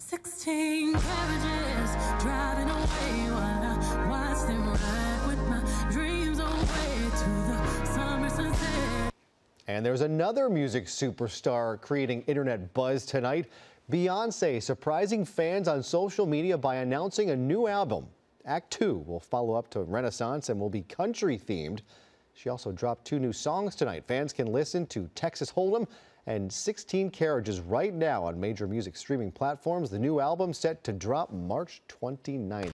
16 carriages driving away while I watch them ride with my dreams away to the summer sunset. And there's another music superstar creating internet buzz tonight. Beyoncé surprising fans on social media by announcing a new album. Act 2 will follow up to Renaissance and will be country themed. She also dropped 2 new songs tonight. Fans can listen to Texas Hold'em and 16 Carriages right now on major music streaming platforms. The new album set to drop March 29th.